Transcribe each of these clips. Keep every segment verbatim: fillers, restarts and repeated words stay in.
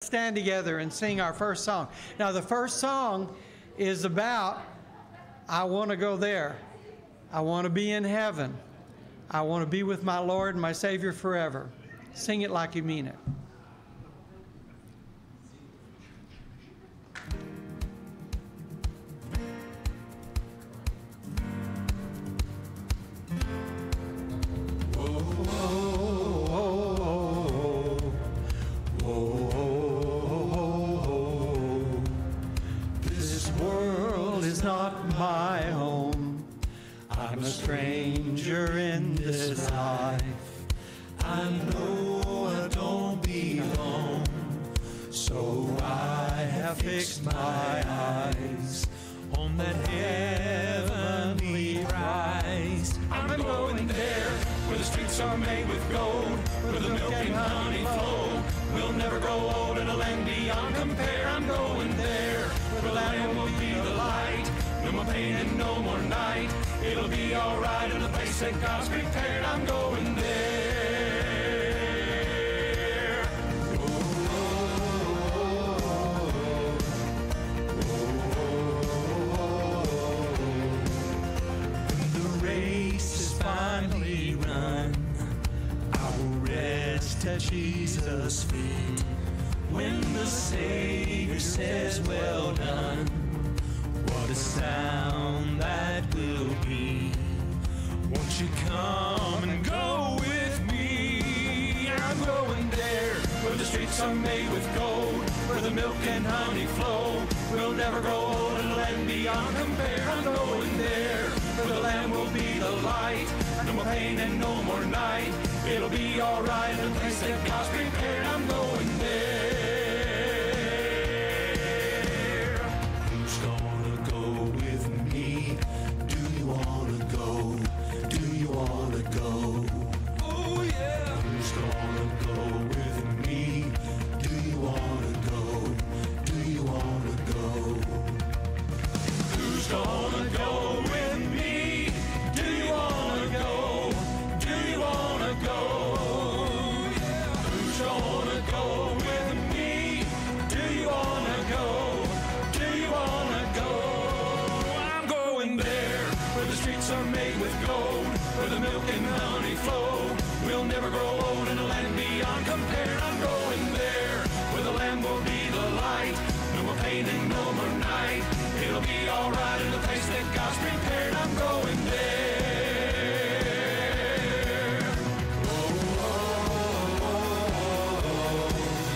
stand together and sing our first song. Now, the first song is about, I want to go there. I want to be in heaven. I want to be with my Lord and my Savior forever. Sing it like you mean it. My home, I'm a stranger in this life. I know I don't belong, so I have fixed my eyes on that heavenly prize. I'm going there, where the streets are made with gold, where the milk and honey flow. We'll never grow old in a land beyond compare. I'm going there, where the land will be the light. No more pain and no more night. It'll be alright in the place that God's prepared. I'm going there. Oh, when the race is finally run, I will rest at Jesus' feet. When the Savior says, well done, what a sound that will be. Won't you come and go with me? I'm going there, where the streets are made with gold, where the milk and honey flow. We'll never grow old in a land beyond compare. I'm going there, where the Lamb will be the light. No more pain and no more night. It'll be alright in the place that God's prepared. I'm going there. Are made with gold, where the milk and honey flow. We'll never grow old in a land beyond compare. I'm going there, where the Lamb will be the light. No more pain and no more night. It'll be alright in the place that God's prepared. I'm going there. Oh, oh, oh,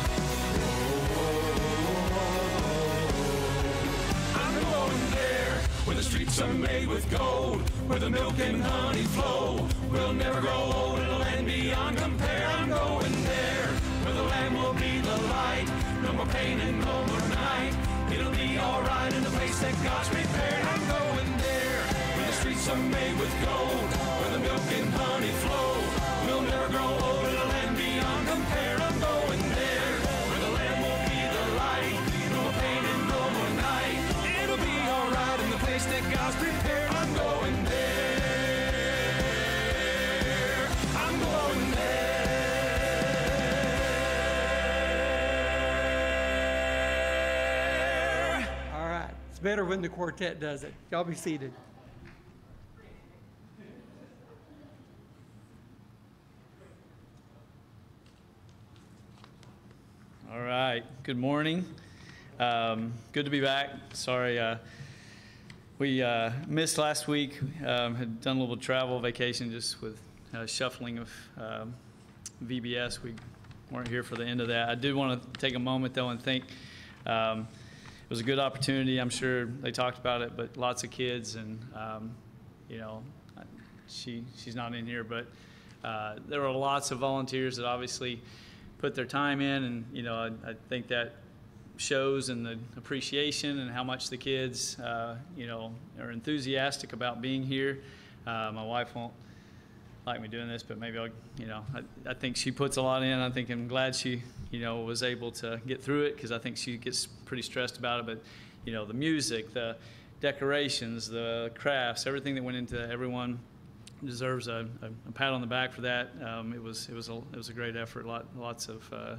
oh, oh. I'm going there, where the streets are made with gold, where the milk and honey flow. We'll never grow old in a land beyond compare. I'm going there, where the Lamb will be the light. No more pain and no more night. It'll be alright in the place that God's prepared. I'm going there, where the streets are made with gold, where the milk and honey flow. We'll never grow old in a land beyond compare. I'm going there, where the Lamb will be the light. No more pain and no more night. It'll be alright in the place that God's prepared. I'm going there. I'm going there. All right. It's better when the quartet does it. Y'all be seated. All right. Good morning. Um, good to be back. Sorry, uh, we uh, missed last week. Um, had done a little travel vacation just with uh, shuffling of um, V B S. We weren't here for the end of that. I did want to take a moment though and think um, it was a good opportunity. I'm sure they talked about it, but lots of kids and um, you know, she she's not in here, but uh, there were lots of volunteers that obviously put their time in, and you know, I, I think that shows in the appreciation and how much the kids, uh, you know, are enthusiastic about being here. Uh, my wife won't like me doing this, but maybe I'll, you know, I, I think she puts a lot in. I think I'm glad she, you know, was able to get through it, because I think she gets pretty stressed about it. But, you know, the music, the decorations, the crafts, everything that went into everyone deserves a, a, a pat on the back for that. Um, it was it was a it was a great effort. Lot, lots of uh,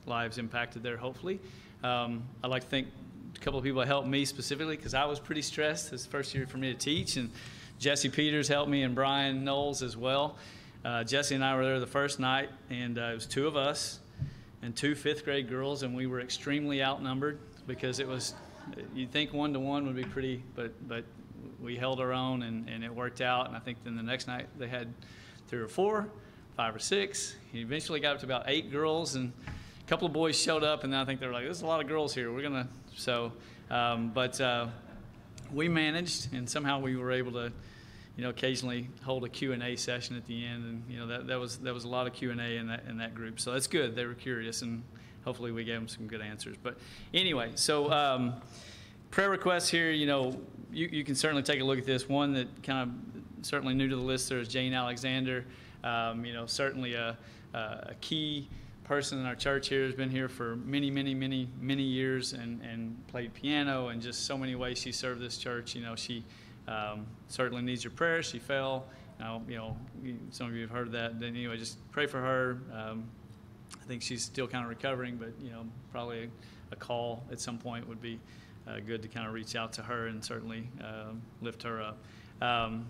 lives impacted there, hopefully. Um, I'd like to thank a couple of people that helped me specifically, because I was pretty stressed this first year for me to teach, and Jesse Peters helped me and Brian Knowles as well. Uh, Jesse and I were there the first night, and uh, it was two of us and two fifth grade girls, and we were extremely outnumbered because it was, you'd think one to one would be pretty, but but we held our own, and, and it worked out. And I think then the next night they had three or four, five or six. He eventually got up to about eight girls, and a couple of boys showed up, and then I think they were like, there's a lot of girls here. We're going to, so, um, but uh, we managed, and somehow we were able to, you know, occasionally hold a Q and A session at the end, and, you know, that, that was that was a lot of Q and A in that, in that group. So that's good. They were curious, and hopefully we gave them some good answers. But anyway, so um, prayer requests here, you know, you, you can certainly take a look at this. One that kind of certainly new to the list there is Jane Alexander. Um, you know, certainly a, a key person in our church here, has been here for many, many, many, many years, and, and played piano, and just so many ways she served this church. You know, she um, certainly needs your prayers. She fell. Now, you know, some of you have heard that. Then anyway, just pray for her. Um, I think she's still kind of recovering, but, you know, probably a, a call at some point would be uh, good to kind of reach out to her and certainly uh, lift her up. Um,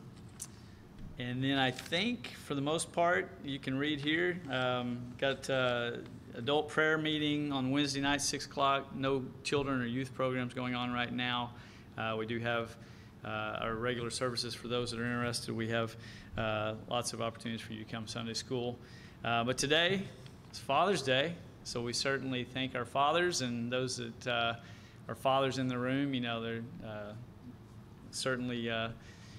And then I think, for the most part, you can read here. Um, got uh, adult prayer meeting on Wednesday night, six o'clock. No children or youth programs going on right now. Uh, we do have uh, our regular services for those that are interested. We have uh, lots of opportunities for you to come to Sunday school. Uh, but today, it's Father's Day, so we certainly thank our fathers and those that uh, are fathers in the room. You know, they're uh, certainly... Uh,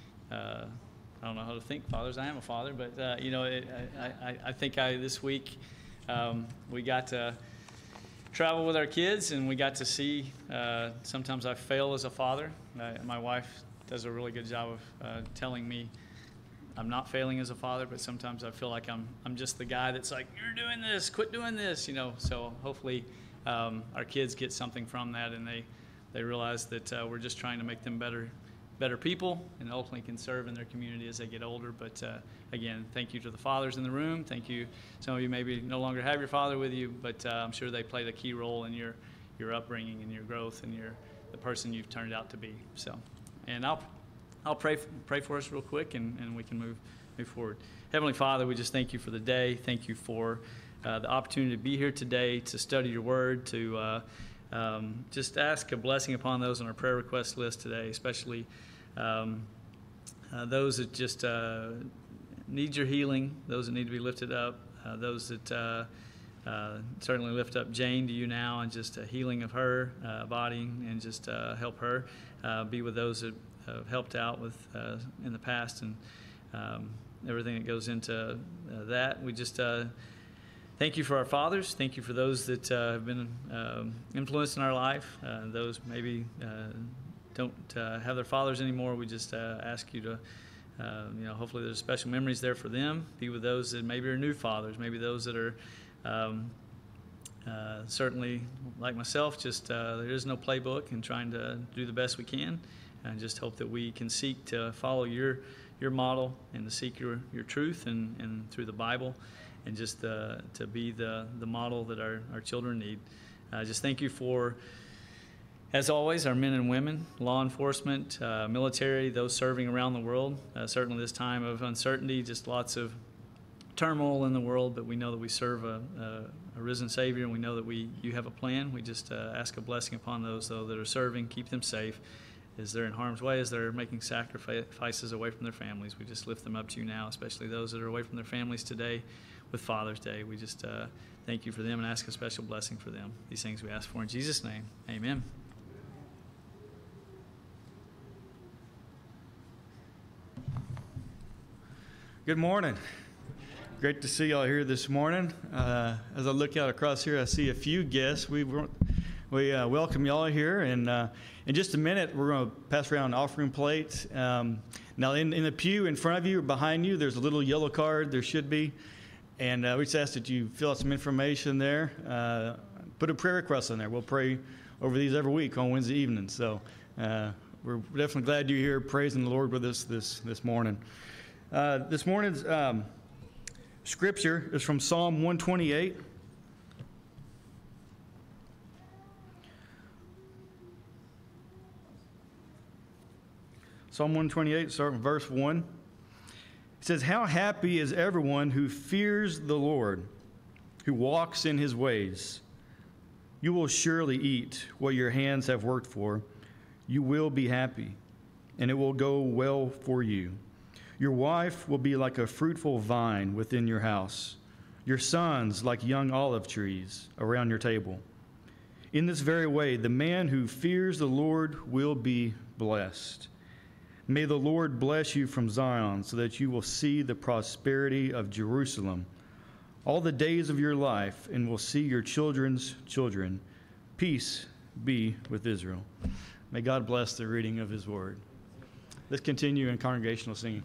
uh, I don't know how to think fathers. I am a father, but uh, you know, it, I, I, I think I this week um, we got to travel with our kids, and we got to see. Uh, sometimes I fail as a father. Uh, my wife does a really good job of uh, telling me I'm not failing as a father, but sometimes I feel like I'm I'm just the guy that's like, you're doing this, quit doing this, you know. So hopefully um, our kids get something from that, and they they realize that uh, we're just trying to make them better. better people, and ultimately can serve in their community as they get older. But uh, again, thank you to the fathers in the room. Thank you. Some of you maybe no longer have your father with you, but uh, I'm sure they played a key role in your your upbringing and your growth and your the person you've turned out to be. So, and I'll I'll pray pray for us real quick, and, and we can move move forward. Heavenly Father, we just thank you for the day. Thank you for uh, the opportunity to be here today, to study your word, to uh, um, just ask a blessing upon those on our prayer request list today, especially Um, uh, those that just uh, need your healing, those that need to be lifted up, uh, those that uh, uh, certainly lift up Jane to you now, and just a healing of her uh, body, and just uh, help her uh, be with those that have helped out with uh, in the past, and um, everything that goes into uh, that. We just uh, thank you for our fathers. Thank you for those that uh, have been um, influenced in our life, uh, those maybe uh, don't uh, have their fathers anymore. We just uh, ask you to, uh, you know, hopefully there's special memories there for them. Be with those that maybe are new fathers, maybe those that are um, uh, certainly, like myself, just uh, there is no playbook, and trying to do the best we can. And just hope that we can seek to follow your your model, and to seek your, your truth, and, and through the Bible, and just uh, to be the, the model that our, our children need. Uh, just thank you for, as always, our men and women, law enforcement, uh, military, those serving around the world. Uh, certainly this time of uncertainty, just lots of turmoil in the world, but we know that we serve a, a, a risen Savior, and we know that we you have a plan. We just uh, ask a blessing upon those, though, that are serving. Keep them safe as they're in harm's way, as they're making sacrifices away from their families. We just lift them up to you now, especially those that are away from their families today with Father's Day. We just uh, thank you for them and ask a special blessing for them. These things we ask for in Jesus' name. Amen. Good morning. Great to see y'all here this morning. Uh, as I look out across here, I see a few guests. We we uh, welcome y'all here, and uh, in just a minute, we're going to pass around an offering plate. Um, now, in, in the pew in front of you or behind you, there's a little yellow card. There should be, and uh, we just ask that you fill out some information there. Uh, put a prayer request in there. We'll pray over these every week on Wednesday evening. So uh, we're definitely glad you're here praising the Lord with us this this morning. Uh, this morning's um, scripture is from Psalm one twenty-eight. Psalm one twenty-eight, starting with verse one. It says, "How happy is everyone who fears the Lord, who walks in his ways. You will surely eat what your hands have worked for. You will be happy, and it will go well for you. Your wife will be like a fruitful vine within your house, your sons like young olive trees around your table. In this very way, the man who fears the Lord will be blessed. May the Lord bless you from Zion, so that you will see the prosperity of Jerusalem all the days of your life, and will see your children's children. Peace be with Israel." May God bless the reading of his word. Let's continue in congregational singing.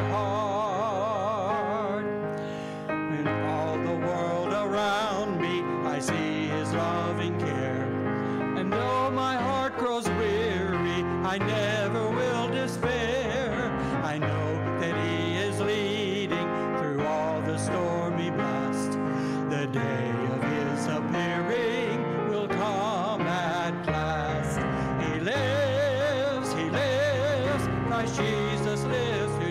All the world around me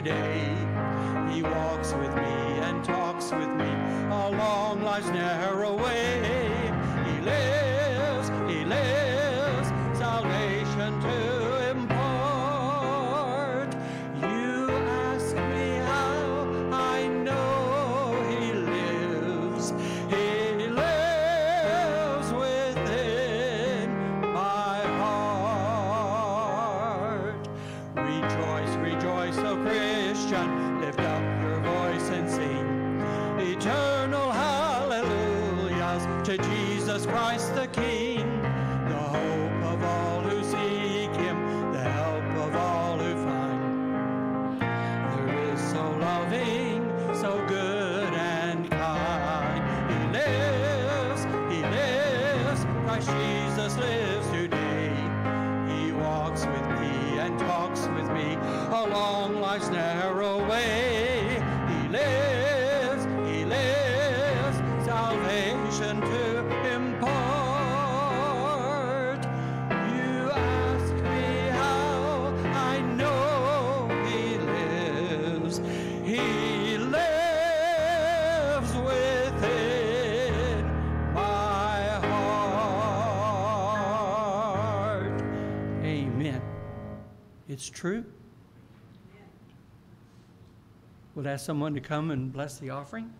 today. He walks with me and talks with me along life's narrow way. He lives, he lives, salvation to impart. You ask me how I know he lives. He lives within my heart. Rejoice, rejoice, O Christian, lift up your voice and sing eternal hallelujahs to Jesus Christ the King, the hope of all who seek him, the help of all who find. There is so loving, so good and kind. He lives, he lives, Christ Jesus lives today. He walks with me and talks with me along life's narrow way. He lives, he lives, salvation to impart. You ask me how I know he lives. He lives within my heart. Amen. It's true. We'll ask someone to come and bless the offering.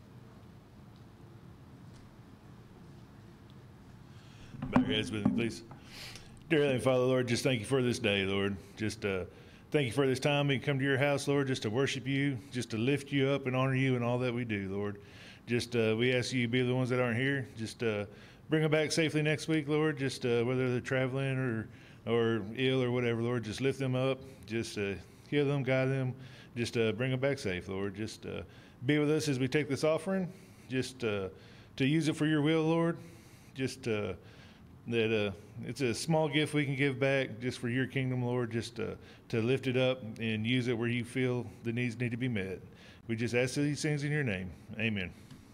Bow your heads with me, please. Dear Heavenly Father, Lord, just thank you for this day, Lord. Just uh, thank you for this time we come to your house, Lord, just to worship you, just to lift you up and honor you in all that we do, Lord. Just uh, we ask you to be the ones that aren't here. Just uh, bring them back safely next week, Lord. Just uh, whether they're traveling or or ill or whatever, Lord, just lift them up. Just uh, heal them, guide them. Just uh, bring them back safe, Lord. Just uh, be with us as we take this offering. Just uh, to use it for your will, Lord. Just uh, that uh, it's a small gift we can give back just for your kingdom, Lord. Just uh, to lift it up and use it where you feel the needs need to be met. We just ask these things in your name. Amen.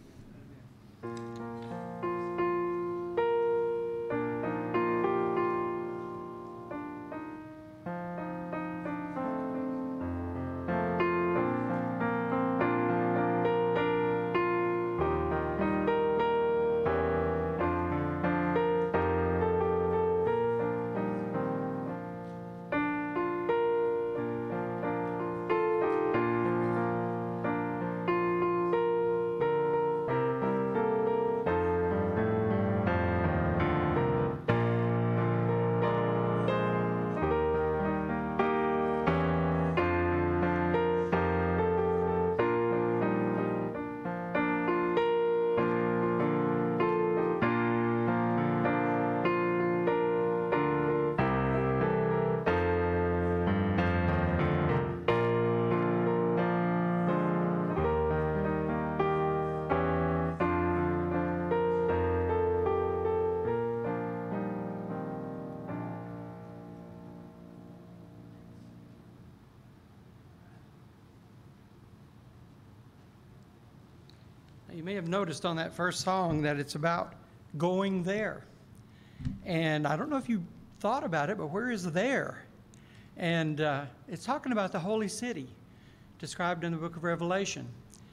You may have noticed on that first song that it's about going there. And I don't know if you thought about it, but where is there? And uh, it's talking about the holy city described in the book of Revelation.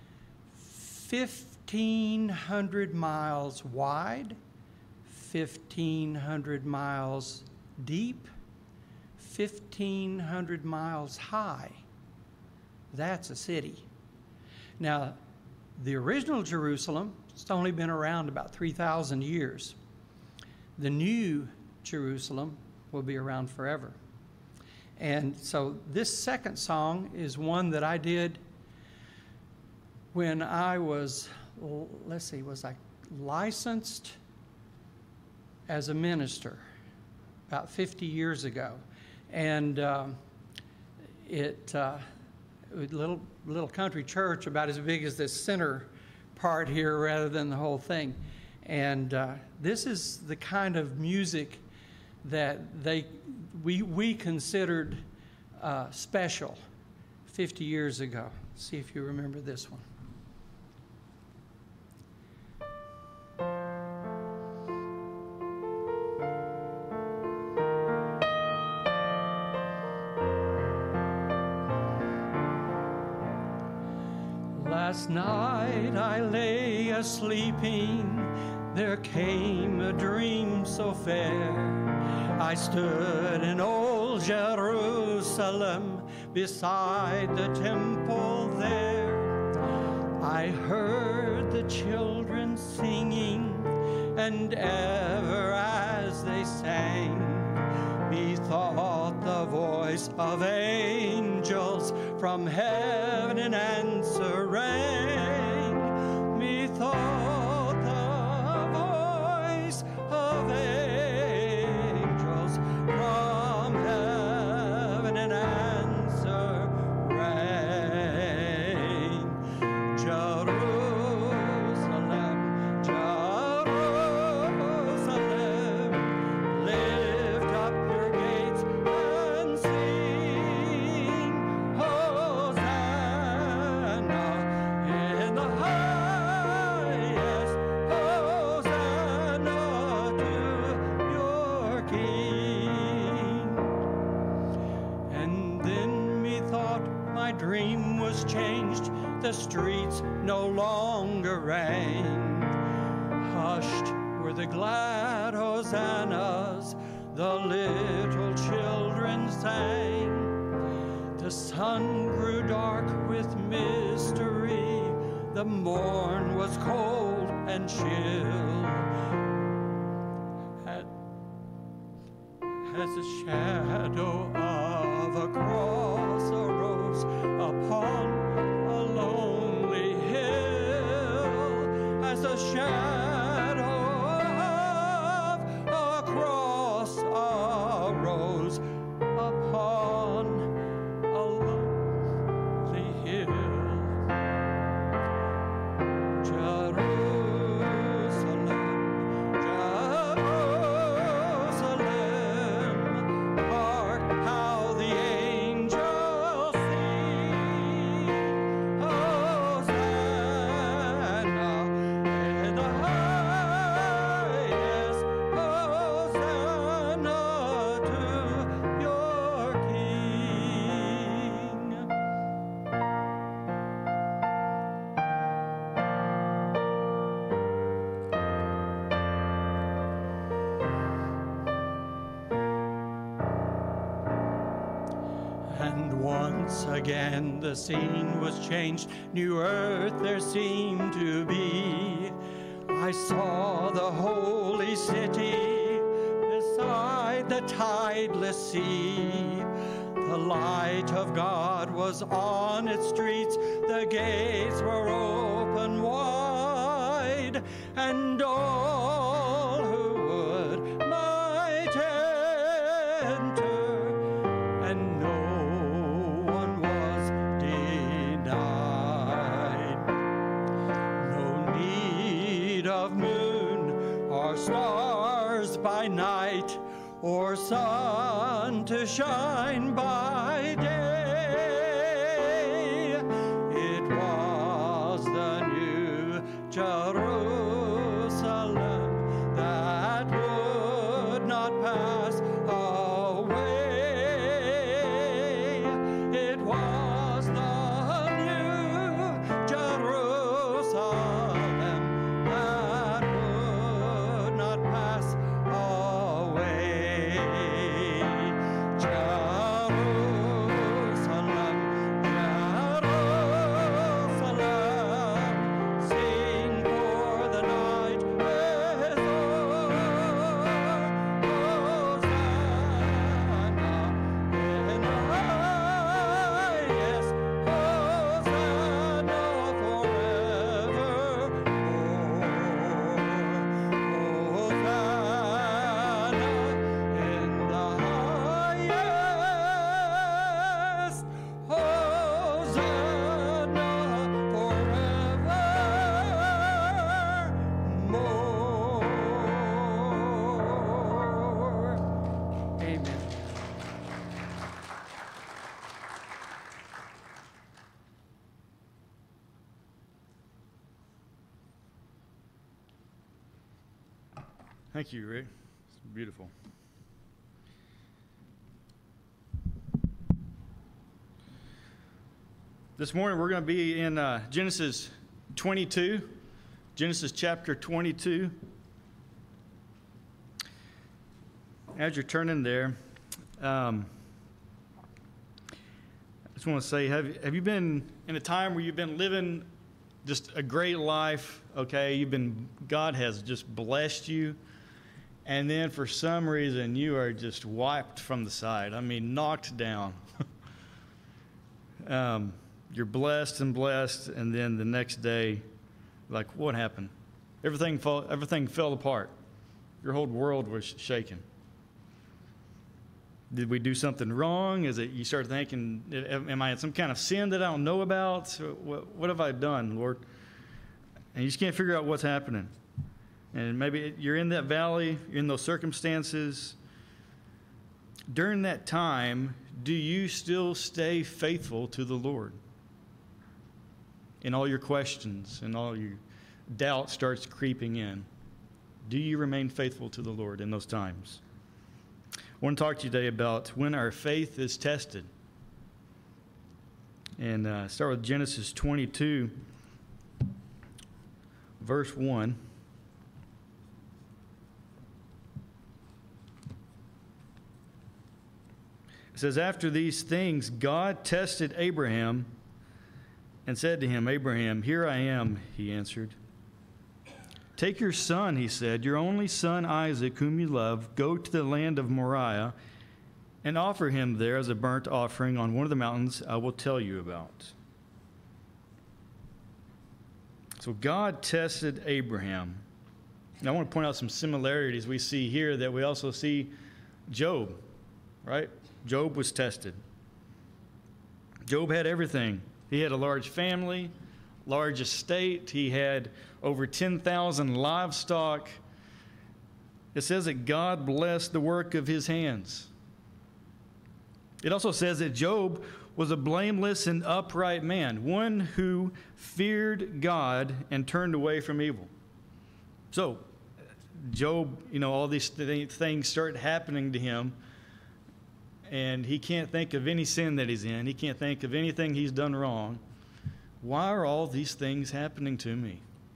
fifteen hundred miles wide, fifteen hundred miles deep, fifteen hundred miles high. That's a city. Now, the original Jerusalem, it's only been around about three thousand years. The new Jerusalem will be around forever. And so this second song is one that I did when I was, let's see, was I licensed as a minister about fifty years ago. And um, it, uh, a little, little country church about as big as this center part here rather than the whole thing. And uh, this is the kind of music that they we we considered uh, special fifty years ago. See if you remember this one. Last night I lay a-sleeping, there came a dream so fair. I stood in old Jerusalem, beside the temple there. I heard the children singing, and ever as they sang, methought the voice of angels from heaven in answer rang. Methought the voice of angels from heaven in answer rang. Jerusalem, Jerusalem, lift up your gates and sing, Hosanna in the highest, Hosanna to your King. And then methought my dream was changed, the streets no longer rang. Hushed were the glad hosannas, the little children sang. The sun grew dark with mystery, the morn was cold and chill. As, as the shadow of a cross arose upon a lonely hill, as the shadow of a cross arose upon a lonely hill. Jerusalem, Jerusalem, hark how the angels sing, Hosanna in the highest, Hosanna to your King. And once again the scene was changed, new earth there seemed to be. I saw the holy city beside the tideless sea. The light of God was on its streets, the gates were open wide, and all who would might enter, and no one was denied. No need of moon or stars by night, or sun to shine by day. It was the new Jerusalem that would not pass away. It was the new Jerusalem that would not pass away. Jerusalem, Jerusalem, sing for the night is o'er. Hosanna in the highest, Hosanna forevermore. Hosanna in the highest, Hosanna forevermore. Amen. Thank you, Rick. It's beautiful. This morning we're going to be in uh, Genesis twenty-two, Genesis chapter twenty-two. As you're turning there, um, I just want to say, have, have you been in a time where you've been living just a great life, okay? You've been, God has just blessed you, and then for some reason you are just wiped from the side. I mean, knocked down. um, you're blessed and blessed, and then the next day, like, what happened? Everything fell, everything fell apart. Your whole world was shaken. Did we do something wrong? Is it you start thinking, am I in some kind of sin that I don't know about? What, what have I done, Lord? And you just can't figure out what's happening. And maybe you're in that valley, you're in those circumstances. During that time, do you still stay faithful to the Lord? In all your questions and all your doubt starts creeping in. Do you remain faithful to the Lord in those times? I want to talk to you today about when our faith is tested. And uh, start with Genesis twenty-two, verse one. It says, after these things, God tested Abraham and said to him, Abraham, here I am, he answered. Take your son, he said, your only son Isaac, whom you love, go to the land of Moriah and offer him there as a burnt offering on one of the mountains I will tell you about. So God tested Abraham. And I want to point out some similarities we see here that we also see Job, right? Job was tested. Job had everything. He had a large family, large estate. He had over ten thousand livestock. It says that God blessed the work of his hands. It also says that Job was a blameless and upright man, one who feared God and turned away from evil. So, Job, you know, all these th- things start happening to him, and he can't think of any sin that he's in. He can't think of anything he's done wrong. Why are all these things happening to me?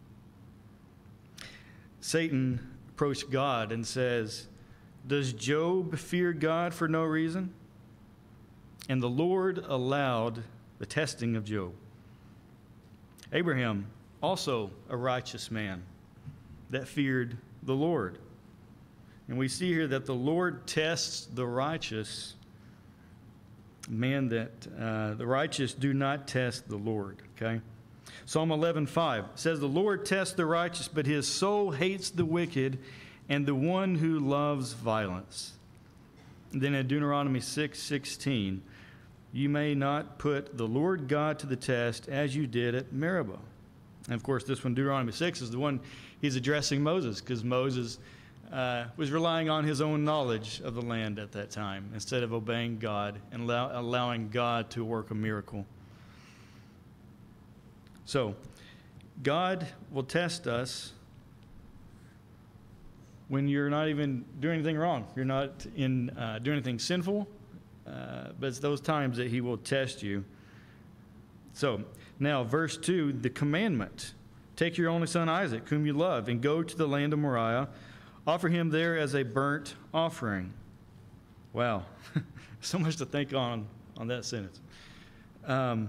Satan approached God and says, does Job fear God for no reason? And the Lord allowed the testing of Job. Abraham, also a righteous man that feared the Lord. And we see here that the Lord tests the righteous. Man that uh, the righteous do not test the Lord, okay? Psalm eleven five says, the Lord tests the righteous, but his soul hates the wicked and the one who loves violence. And then in Deuteronomy six sixteen, you may not put the Lord God to the test as you did at Meribah. And of course, this one, Deuteronomy six, is the one he's addressing Moses, because Moses uh, was relying on his own knowledge of the land at that time instead of obeying God and allow, allowing God to work a miracle. So, God will test us when you're not even doing anything wrong. You're not in uh, doing anything sinful, uh, but it's those times that he will test you. So, now, verse two, the commandment. Take your only son Isaac, whom you love, and go to the land of Moriah. Offer him there as a burnt offering. Wow. So much to think on on that sentence. Um,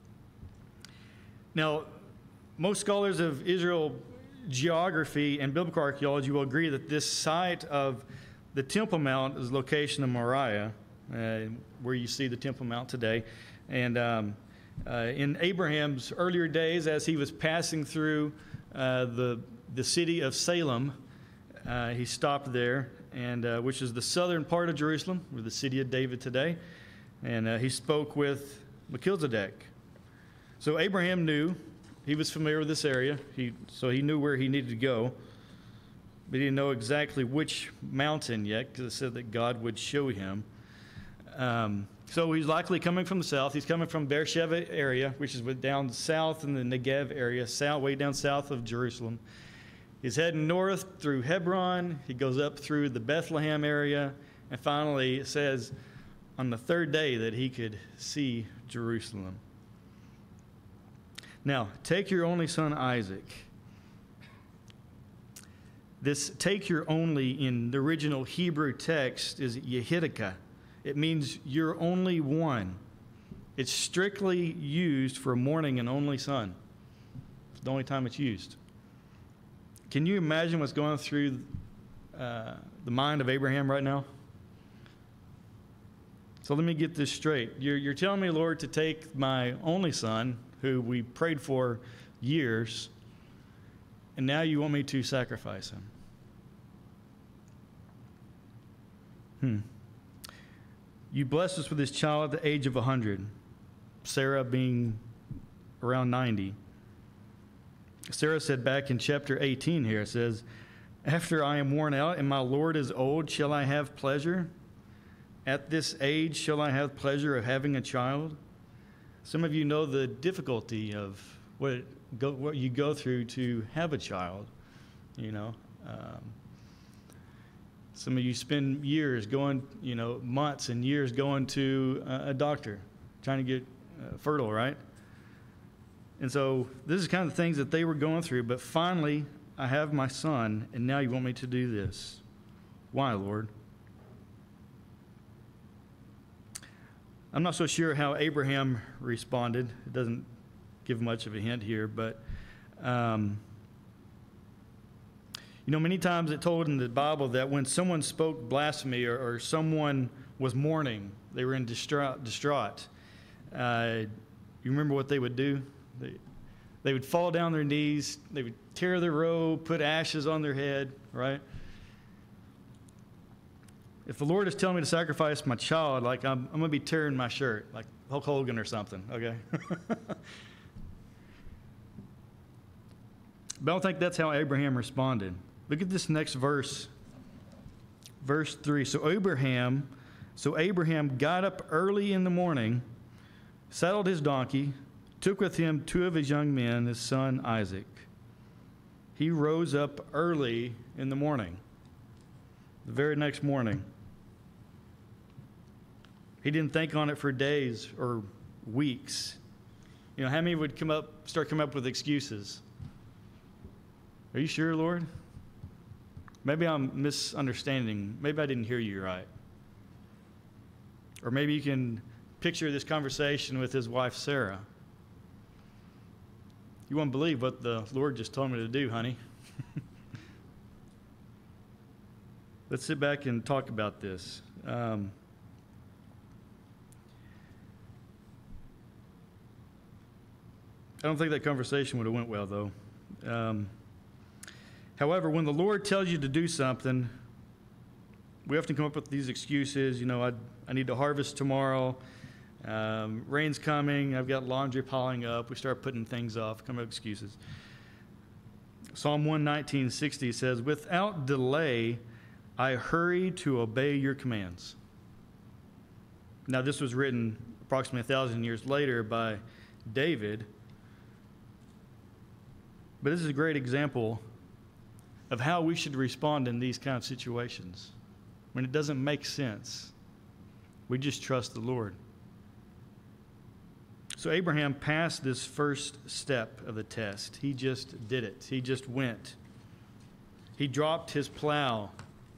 now, most scholars of Israel geography and biblical archaeology will agree that this site of the Temple Mount is the location of Moriah, uh, where you see the Temple Mount today. And um, uh, in Abraham's earlier days, as he was passing through uh, the, the city of Salem, uh, he stopped there, and uh, which is the southern part of Jerusalem, or the city of David today. And uh, he spoke with Melchizedek. So Abraham knew, he was familiar with this area, he, so he knew where he needed to go, but he didn't know exactly which mountain yet, because it said that God would show him. Um, so he's likely coming from the south. He's coming from Beersheba area, which is down south in the Negev area, south, way down south of Jerusalem. He's heading north through Hebron. He goes up through the Bethlehem area, and finally it says on the third day that he could see Jerusalem. Now, take your only son Isaac. This take your only in the original Hebrew text is Yehidika. It means your only one. It's strictly used for mourning an only son. It's the only time it's used. Can you imagine what's going through uh, the mind of Abraham right now? So let me get this straight. You're, you're telling me, Lord, to take my only son, who we prayed for years, and now you want me to sacrifice him. Hmm. You blessed us with this child at the age of one hundred, Sarah being around ninety. Sarah said back in chapter eighteen here, it says, after I am worn out and my Lord is old, shall I have pleasure? At this age, shall I have pleasure of having a child? Some of you know the difficulty of what, it go, what you go through to have a child, you know. Um, some of you spend years going, you know, months and years going to a, a doctor, trying to get uh, fertile, right? And so this is kind of the things that they were going through. But finally, I have my son, and now you want me to do this. Why, Lord? I'm not so sure how Abraham responded. It doesn't give much of a hint here, but um, you know, many times it told in the Bible that when someone spoke blasphemy or, or someone was mourning, they were in distraught. distraught uh, you remember what they would do? They, they would fall down their knees. They would tear their robe, put ashes on their head, right? If the Lord is telling me to sacrifice my child, like I'm, I'm going to be tearing my shirt, like Hulk Hogan or something, okay? But I don't think that's how Abraham responded. Look at this next verse, verse three. So Abraham, so Abraham got up early in the morning, saddled his donkey, took with him two of his young men, his son Isaac. He rose up early in the morning, the very next morning. He didn't think on it for days or weeks. You know, how many would come up, start coming up with excuses? Are you sure, Lord? Maybe I'm misunderstanding. Maybe I didn't hear you right. Or maybe you can picture this conversation with his wife, Sarah. You won't believe what the Lord just told me to do, honey. Let's sit back and talk about this. Um, I don't think that conversation would have went well, though. Um, however, when the Lord tells you to do something, we often come up with these excuses. You know, I, I need to harvest tomorrow. Um, rain's coming. I've got laundry piling up. We start putting things off. Come up with excuses. Psalm one nineteen sixty says, without delay, I hurry to obey your commands. Now, this was written approximately a thousand years later by David. But this is a great example of how we should respond in these kind of situations. When it doesn't make sense, we just trust the Lord. So Abraham passed this first step of the test. He just did it. He just went. He dropped his plow.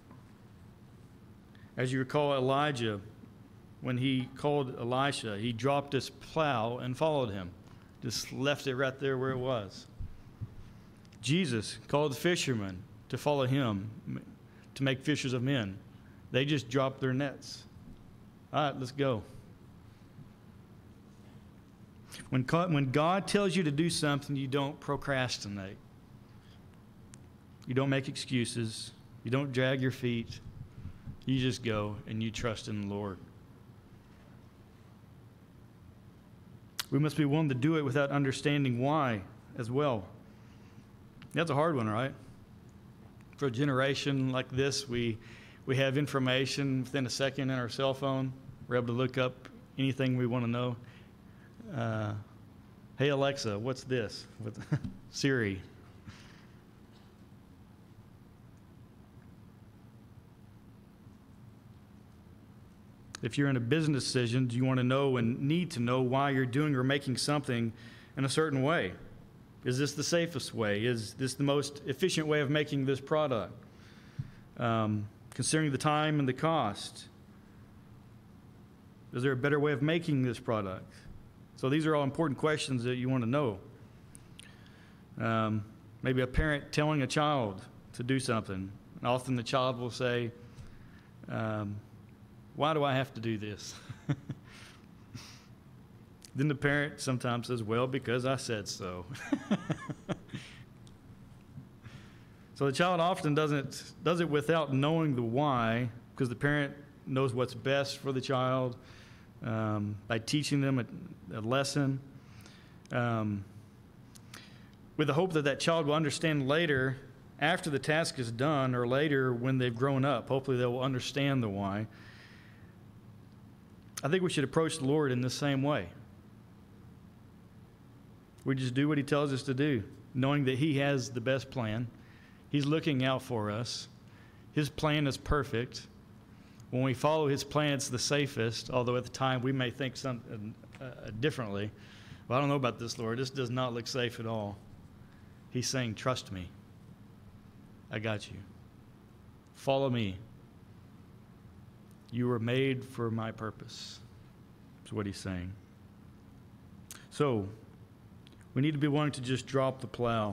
As you recall, Elijah, when he called Elisha, he dropped his plow and followed him. Just left it right there where it was. Jesus called the fishermen to follow him, to make fishers of men. They just dropped their nets. All right, let's go. When God, when God tells you to do something, you don't procrastinate. You don't make excuses. You don't drag your feet. You just go and you trust in the Lord. We must be willing to do it without understanding why as well. That's a hard one, right? For a generation like this, we we have information within a second in our cell phone. We're able to look up anything we want to know. Uh, hey, Alexa, what's this? With Siri. If you're in a business decision, you want to know and need to know why you're doing or making something, in a certain way. Is this the safest way? Is this the most efficient way of making this product? Um, considering the time and the cost. Is there a better way of making this product? So these are all important questions that you want to know. Um, maybe a parent telling a child to do something. And often the child will say, um, why do I have to do this? Then the parent sometimes says, well, because I said so. So the child often doesn't does it without knowing the why, because the parent knows what's best for the child um, by teaching them a, a lesson, um, with the hope that that child will understand later, after the task is done, or later when they've grown up. Hopefully they will understand the why. I think we should approach the Lord in the same way. We just do what he tells us to do, knowing that he has the best plan. He's looking out for us. His plan is perfect. When we follow his plan, it's the safest, although at the time we may think something uh, differently. Well, I don't know about this, Lord. This does not look safe at all. He's saying, trust me. I got you. Follow me. You were made for my purpose. That's what he's saying. So, we need to be willing to just drop the plow.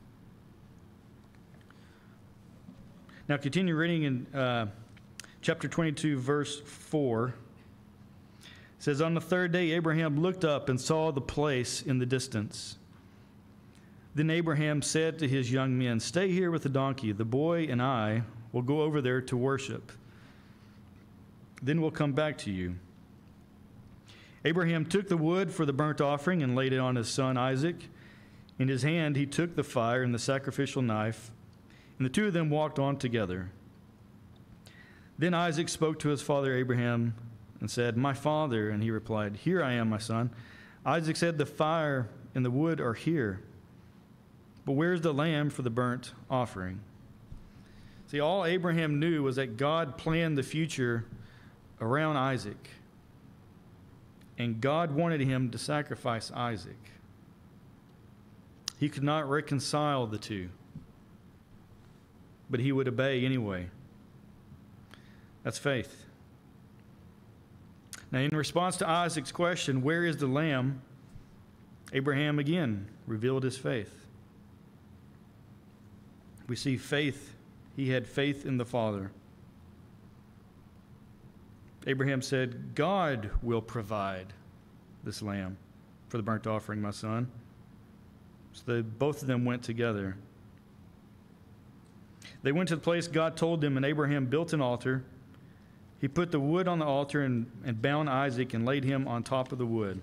Now, continue reading in uh, chapter twenty-two, verse four. It says, on the third day, Abraham looked up and saw the place in the distance. Then Abraham said to his young men, stay here with the donkey. The boy and I will go over there to worship. Then we'll come back to you. Abraham took the wood for the burnt offering and laid it on his son Isaac. In his hand he took the fire and the sacrificial knife, and the two of them walked on together. Then Isaac spoke to his father Abraham and said, my father. And he replied, here I am, my son. Isaac said, the fire and the wood are here, but where's the lamb for the burnt offering? See, all Abraham knew was that God planned the future around Isaac. And God wanted him to sacrifice Isaac. He could not reconcile the two, but he would obey anyway. That's faith. Now, in response to Isaac's question, where is the lamb? Abraham again revealed his faith. We see faith. He had faith in the Father. Abraham said, God will provide this lamb for the burnt offering, my son. So they, both of them went together. They went to the place God told them, and Abraham built an altar. He put the wood on the altar and, and bound Isaac and laid him on top of the wood.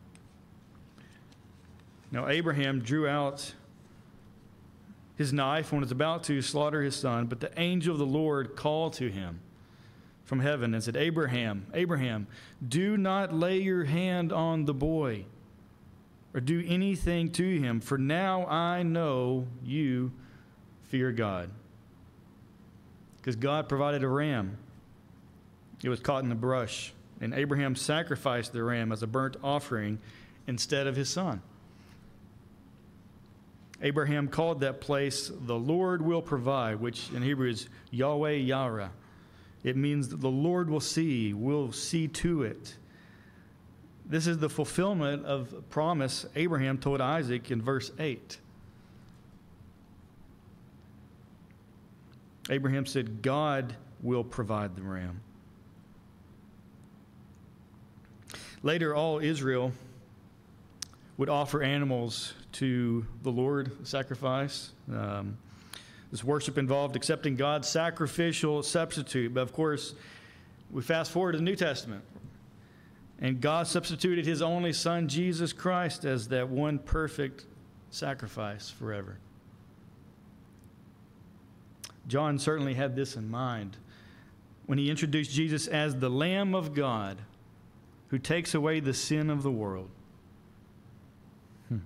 Now Abraham drew out his knife and was about to slaughter his son, but the angel of the Lord called to him from heaven and said, Abraham, Abraham, do not lay your hand on the boy or do anything to him, for now I know you fear God. Because God provided a ram. It was caught in the brush, and Abraham sacrificed the ram as a burnt offering instead of his son. Abraham called that place, the Lord will provide, which in Hebrew is Yahweh Yireh. It means that the Lord will see, will see to it. This is the fulfillment of a promise Abraham told Isaac in verse eight. Abraham said, God will provide the ram. Later, all Israel would offer animals to the Lord, sacrifice. Um, This worship involved accepting God's sacrificial substitute. But of course, we fast forward to the New Testament. And God substituted his only son, Jesus Christ, as that one perfect sacrifice forever. John certainly had this in mind when he introduced Jesus as the Lamb of God who takes away the sin of the world. Hmm.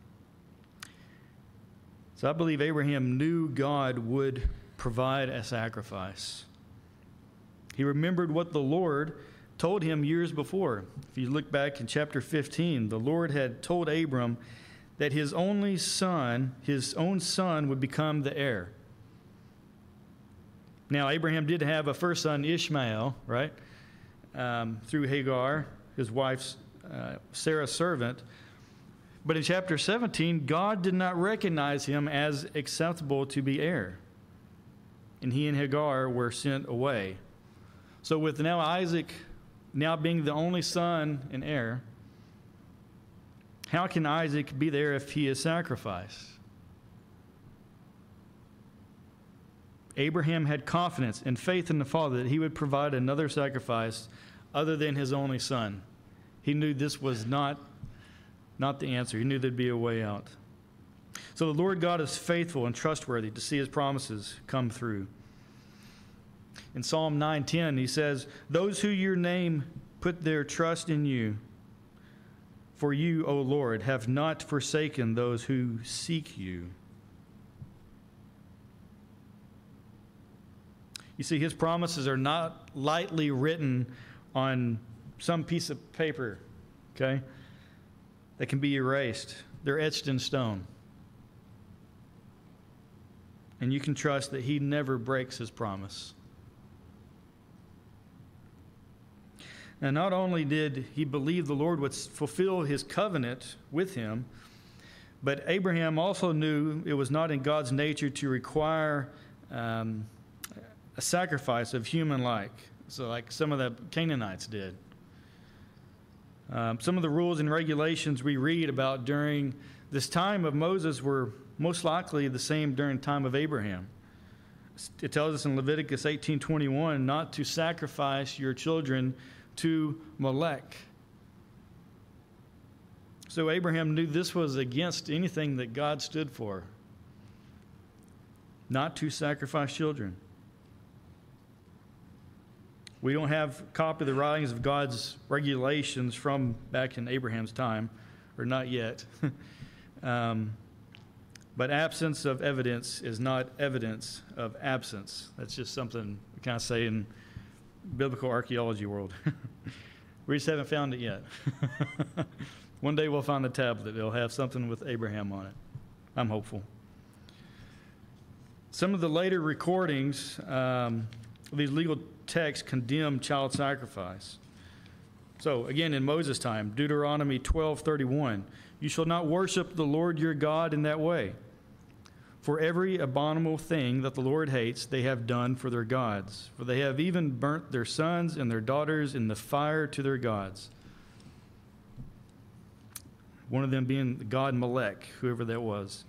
So I believe Abraham knew God would provide a sacrifice. He remembered what the Lord told him years before. If you look back in chapter fifteen, the Lord had told Abram that his only son, his own son, would become the heir. Now, Abraham did have a first son, Ishmael, right, um, through Hagar, his wife's uh, Sarah's servant. But in chapter seventeen, God did not recognize him as acceptable to be heir. And he and Hagar were sent away. So with now Isaac now being the only son and heir, how can Isaac be there if he is sacrificed? Abraham had confidence and faith in the Father that he would provide another sacrifice other than his only son. He knew this was not, not the answer. He knew there'd be a way out. So the Lord God is faithful and trustworthy to see his promises come through. In Psalm nine ten, he says, "Those who your name put their trust in you, for you, O Lord, have not forsaken those who seek you." You see, his promises are not lightly written on some piece of paper, okay, that can be erased. They're etched in stone. And you can trust that he never breaks his promise. Now, not only did he believe the Lord would fulfill his covenant with him, but Abraham also knew it was not in God's nature to require um, a sacrifice of human-like, so like some of the Canaanites did. Um, some of the rules and regulations we read about during this time of Moses were most likely the same during the time of Abraham. It tells us in Leviticus eighteen twenty-one not to sacrifice your children to Molech. So Abraham knew this was against anything that God stood for, not to sacrifice children. We don't have a copy of the writings of God's regulations from back in Abraham's time, or not yet. um, but absence of evidence is not evidence of absence. That's just something we kind of say in biblical archaeology world. We just haven't found it yet. One day we'll find a tablet that'll have something with Abraham on it. I'm hopeful. Some of the later recordings um, of these legal texts condemn child sacrifice. So again, in Moses' time, Deuteronomy twelve thirty-one, "You shall not worship the Lord your God in that way. For every abominable thing that the Lord hates, they have done for their gods. For they have even burnt their sons and their daughters in the fire to their gods." One of them being the god Molech, whoever that was.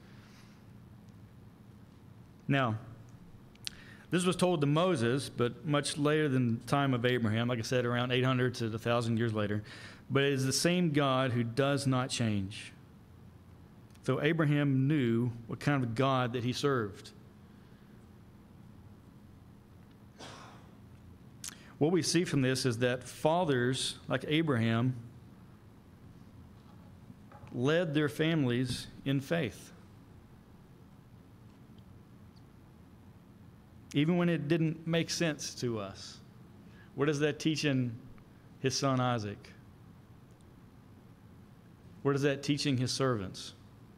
Now, this was told to Moses, but much later than the time of Abraham, like I said, around eight hundred to one thousand years later. But it is the same God who does not change. So Abraham knew what kind of God that he served. What we see from this is that fathers like Abraham led their families in faith. Even when it didn't make sense to us. What is that teaching his son Isaac? What is that teaching his servants?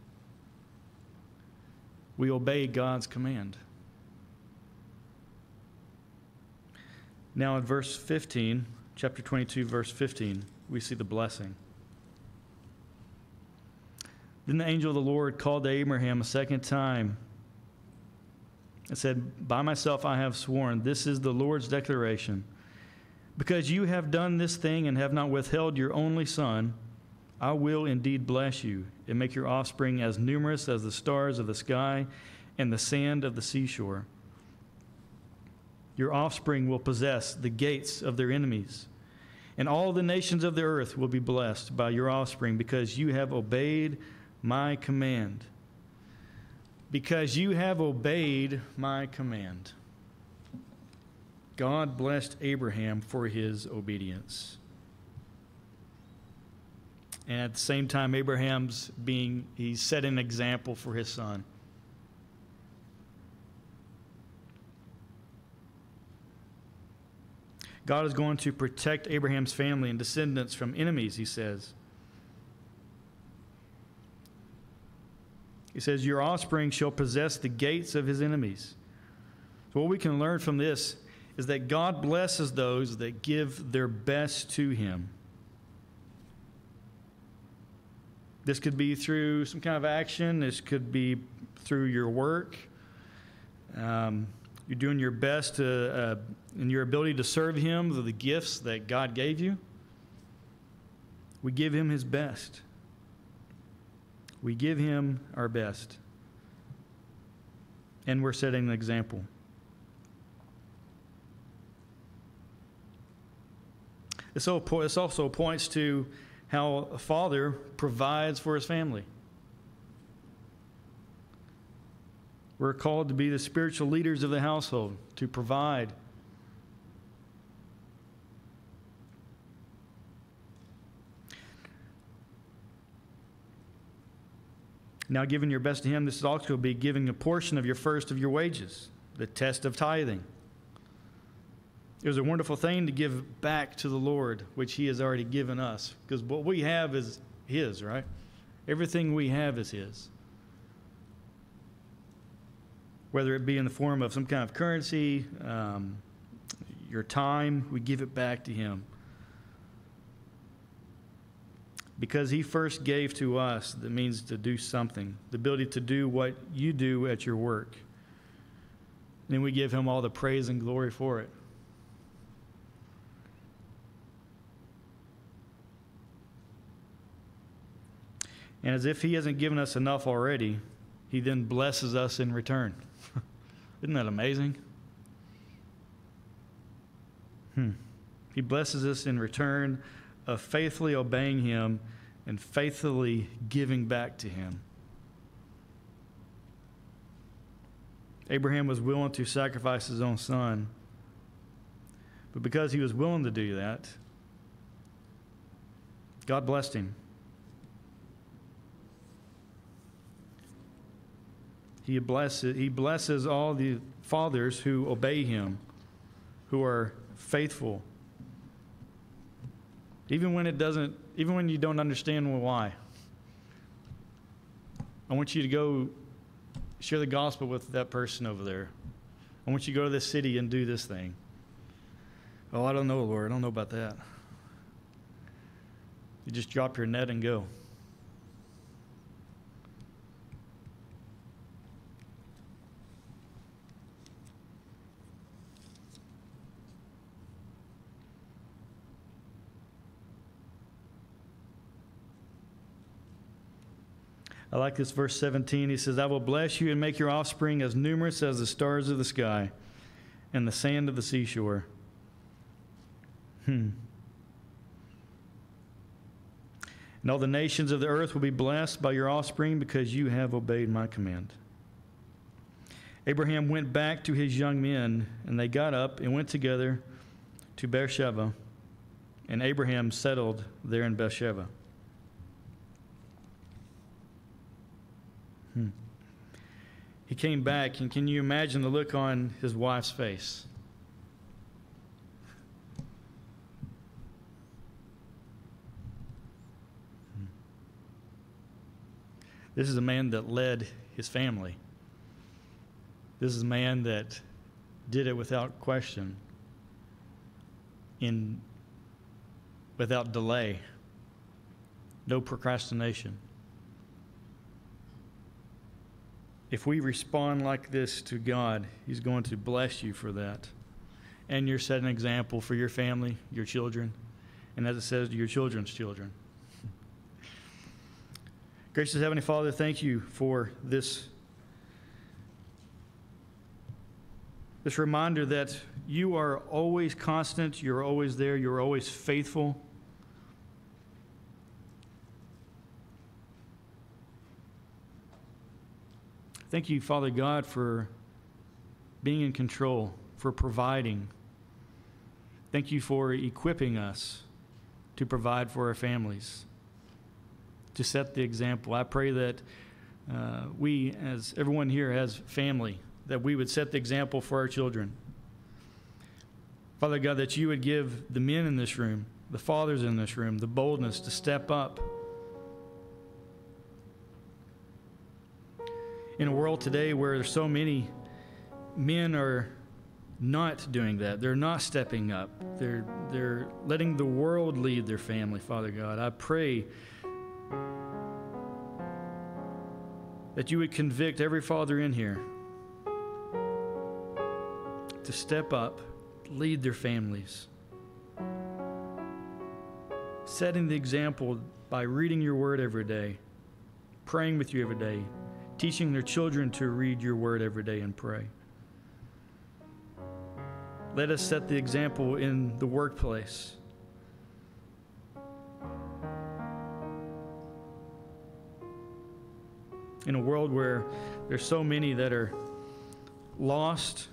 We obey God's command. Now in verse fifteen, chapter twenty-two, verse fifteen, we see the blessing. "Then the angel of the Lord called to Abraham a second time and said, 'By myself I have sworn, this is the Lord's declaration. Because you have done this thing and have not withheld your only son, I will indeed bless you and make your offspring as numerous as the stars of the sky and the sand of the seashore. Your offspring will possess the gates of their enemies, and all the nations of the earth will be blessed by your offspring because you have obeyed my command.'" Because you have obeyed my command. God blessed Abraham for his obedience. And at the same time, Abraham's being, he set an example for his son. God is going to protect Abraham's family and descendants from enemies, he says. He says, your offspring shall possess the gates of his enemies. So what we can learn from this is that God blesses those that give their best to him. This could be through some kind of action. This could be through your work. Um, you're doing your best to, uh, in your ability to serve him with the gifts that God gave you. We give him his best. We give him our best. And we're setting an example. This also points to how a father provides for his family. We're called to be the spiritual leaders of the household, to provide. Now, giving your best to him, this is also be giving a portion of your first of your wages, the test of tithing. It was a wonderful thing to give back to the Lord, which he has already given us, because what we have is his, right? Everything we have is his. Whether it be in the form of some kind of currency, um, your time, we give it back to him. Because he first gave to us, that means to do something, the ability to do what you do at your work. Then we give him all the praise and glory for it. And as if he hasn't given us enough already, he then blesses us in return. Isn't that amazing? Hmm. He blesses us in return of faithfully obeying him and faithfully giving back to him. Abraham was willing to sacrifice his own son, but because he was willing to do that, God blessed him. He blesses, he blesses all the fathers who obey him, who are faithful. Even when it doesn't, even when you don't understand why. I want you to go share the gospel with that person over there. I want you to go to this city and do this thing. Oh, I don't know, Lord. I don't know about that. You just drop your net and go. I like this verse seventeen. He says, I will bless you and make your offspring as numerous as the stars of the sky and the sand of the seashore. Hmm. And all the nations of the earth will be blessed by your offspring because you have obeyed my command. Abraham went back to his young men, and they got up and went together to Beersheba, and Abraham settled there in Beersheba. Hmm. He came back, and can you imagine the look on his wife's face? Hmm. This is a man that led his family. This is a man that did it without question, in without delay, no procrastination. If we respond like this to God, he's going to bless you for that. And you're setting an example for your family, your children, and as it says, your children's children. Gracious Heavenly Father, thank you for this, this reminder that you are always constant, you're always there, you're always faithful. Thank you, Father God, for being in control, for providing. Thank you for equipping us to provide for our families, to set the example. I pray that uh, we, as everyone here has family, that we would set the example for our children. Father God, that you would give the men in this room, the fathers in this room, the boldness to step up. In a world today where so many men are not doing that, they're not stepping up, they're, they're letting the world lead their family, Father God, I pray that you would convict every father in here to step up, lead their families, setting the example by reading your word every day, praying with you every day, teaching their children to read your word every day and pray. Let us set the example in the workplace. In a world where there's so many that are lost,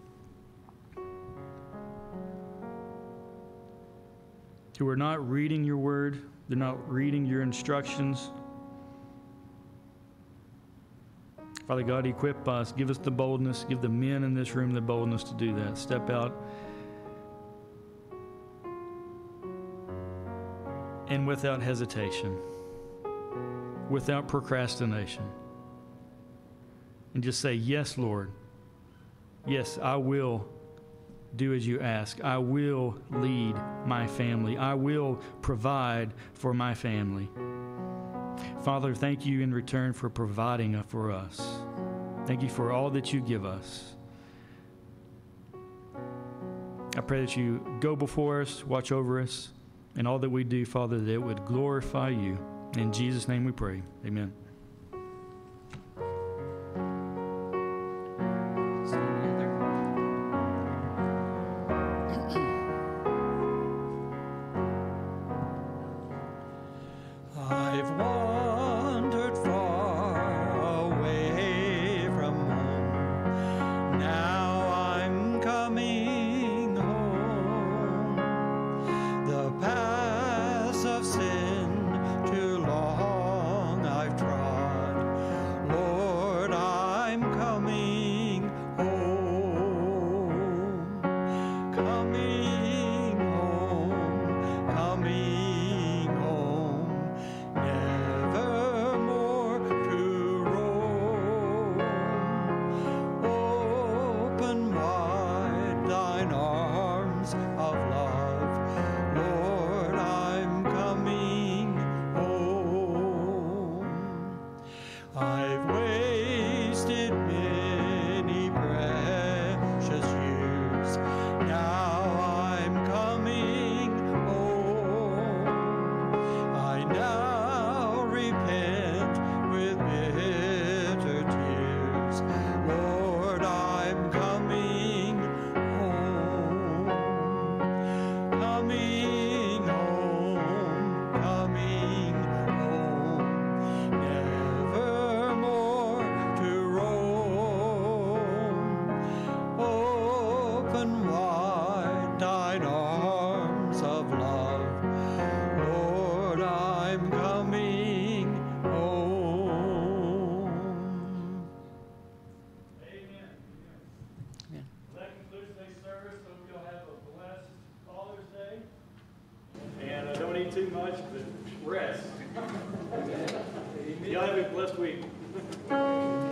who are not reading your word, they're not reading your instructions. Father God, equip us, give us the boldness, give the men in this room the boldness to do that. Step out and without hesitation, without procrastination, and just say, yes, Lord. Yes, I will do as you ask. I will lead my family. I will provide for my family. Father, thank you in return for providing for us. Thank you for all that you give us. I pray that you go before us, watch over us, and all that we do, Father, that it would glorify you. In Jesus' name we pray. Amen. Too much, but rest. Y'all have a blessed week.